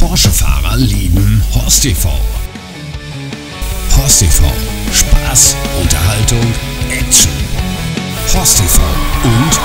Porsche-Fahrer lieben Horst TV. Horst TV. Spaß, Unterhaltung, Action. Horst TV und